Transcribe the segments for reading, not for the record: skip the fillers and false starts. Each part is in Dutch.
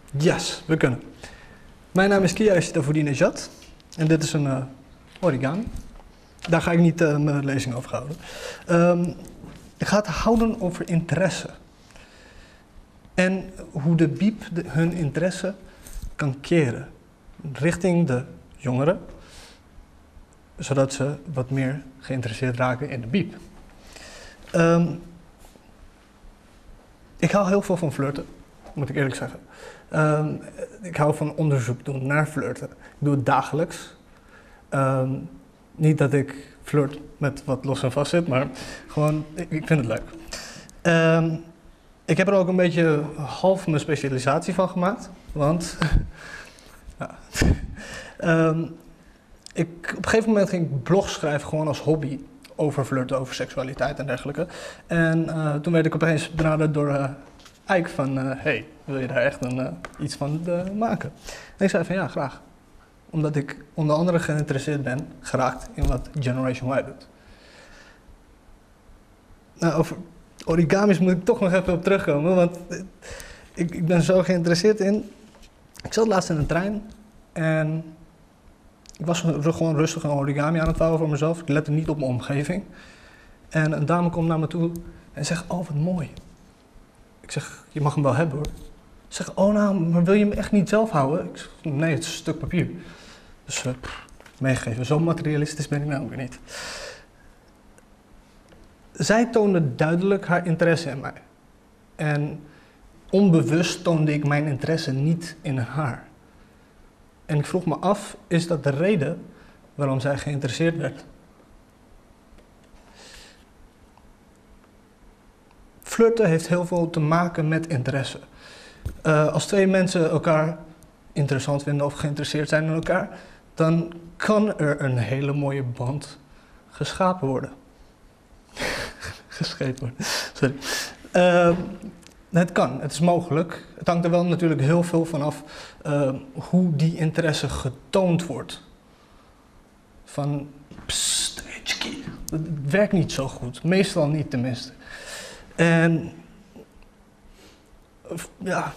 Yes, we kunnen. Mijn naam is Kia Sitafoudinejad en dit is een origami. Daar ga ik niet mijn lezing over houden. Ik ga het houden over interesse. En hoe de biep hun interesse kan keren richting de jongeren, zodat ze wat meer geïnteresseerd raken in de biep. Ik hou heel veel van flirten, moet ik eerlijk zeggen. Ik hou van onderzoek doen naar flirten. Ik doe het dagelijks. Niet dat ik flirt met wat los en vast zit, maar gewoon, ik vind het leuk. Ik heb er ook een beetje half mijn specialisatie van gemaakt, want ja, op een gegeven moment ging ik blogs schrijven gewoon als hobby over flirten, over seksualiteit en dergelijke. En toen werd ik opeens benaderd door Ike van, hey, wil je daar echt iets van maken? En ik zei van ja, graag. Omdat ik onder andere geïnteresseerd ben, geraakt in wat Generation Y doet. Nou, over origamis moet ik toch nog even op terugkomen, want ik ben zo geïnteresseerd in. Ik zat laatst in een trein en ik was gewoon rustig een origami aan het vouwen voor mezelf. Ik lette niet op mijn omgeving. En een dame komt naar me toe en zegt, oh wat mooi. Ik zeg, je mag hem wel hebben hoor. Ze zegt, oh nou, maar wil je hem echt niet zelf houden? Ik zeg, nee, het is een stuk papier. Dus meegegeven, zo materialistisch ben ik nou weer niet. Zij toonde duidelijk haar interesse in mij. En onbewust toonde ik mijn interesse niet in haar. En ik vroeg me af, is dat de reden waarom zij geïnteresseerd werd? Flirten heeft heel veel te maken met interesse. Als twee mensen elkaar interessant vinden of geïnteresseerd zijn in elkaar, dan kan er een hele mooie band geschapen worden. Geschepen worden, sorry. Het kan, het is mogelijk. Het hangt er wel natuurlijk heel veel van af hoe die interesse getoond wordt. Van, psst, dat werkt niet zo goed. Meestal niet tenminste. En ja,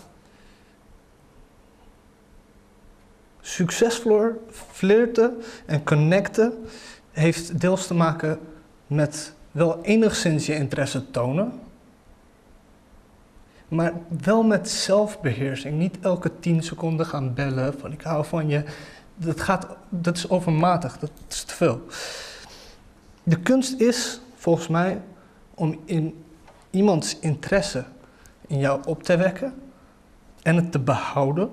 succesvol flirten en connecten heeft deels te maken met wel enigszins je interesse tonen, maar wel met zelfbeheersing. Niet elke 10 seconden gaan bellen van ik hou van je. Dat is overmatig, dat is te veel. De kunst is, volgens mij, om in iemands interesse in jou op te wekken en het te behouden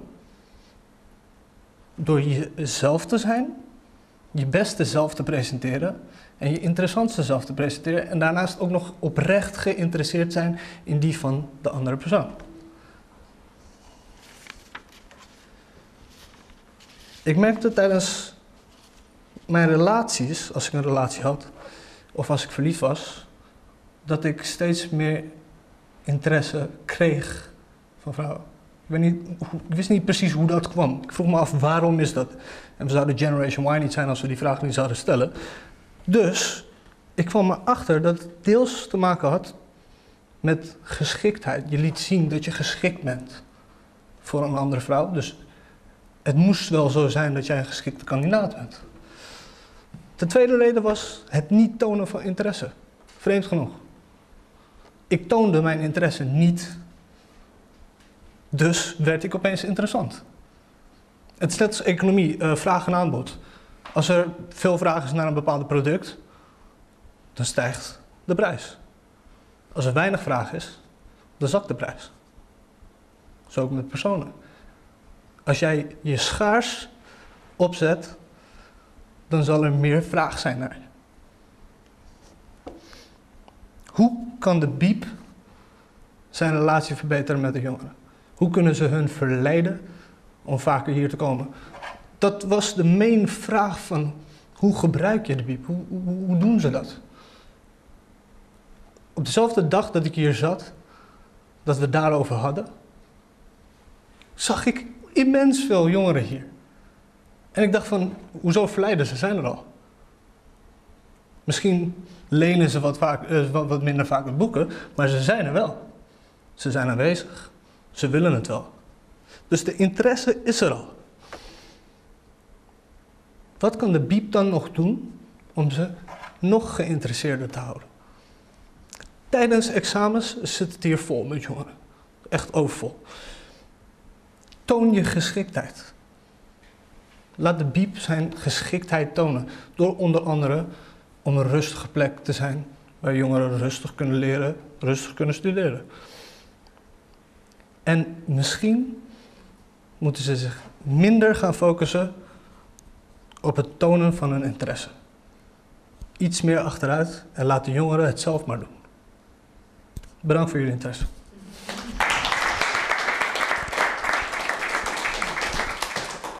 door jezelf te zijn, je beste zelf te presenteren en je interessantste zelf te presenteren en daarnaast ook nog oprecht geïnteresseerd zijn in die van de andere persoon. Ik merkte tijdens mijn relaties, als ik een relatie had of als ik verliefd was, dat ik steeds meer interesse kreeg van vrouwen. Ik wist niet precies hoe dat kwam. Ik vroeg me af, waarom is dat? En we zouden Generation Y niet zijn als we die vraag niet zouden stellen. Dus ik kwam erachter dat het deels te maken had met geschiktheid. Je liet zien dat je geschikt bent voor een andere vrouw. Dus het moest wel zo zijn dat jij een geschikte kandidaat bent. De tweede reden was het niet tonen van interesse. Vreemd genoeg. Ik toonde mijn interesse niet, dus werd ik opeens interessant. Het is net als economie, vraag en aanbod. Als er veel vraag is naar een bepaald product, dan stijgt de prijs. Als er weinig vraag is, dan zakt de prijs. Zo ook met personen. Als jij je schaars opzet, dan zal er meer vraag zijn naar je. Hoe kan de biep zijn relatie verbeteren met de jongeren? Hoe kunnen ze hun verleiden om vaker hier te komen? Dat was de main vraag van hoe gebruik je de biep? Hoe doen ze dat? Op dezelfde dag dat ik hier zat, dat we daarover hadden, zag ik immens veel jongeren hier. En ik dacht van, hoezo verleiden ze? Zijn er al. Misschien lenen ze wat minder vaak het boeken, maar ze zijn er wel. Ze zijn aanwezig. Ze willen het wel. Dus de interesse is er al. Wat kan de biep dan nog doen om ze nog geïnteresseerder te houden? Tijdens examens zit het hier vol met jongeren. Echt overvol. Toon je geschiktheid. Laat de biep zijn geschiktheid tonen. Door onder andere om een rustige plek te zijn. Waar jongeren rustig kunnen leren, rustig kunnen studeren. En misschien moeten ze zich minder gaan focussen op het tonen van hun interesse. Iets meer achteruit en laat de jongeren het zelf maar doen. Bedankt voor jullie interesse.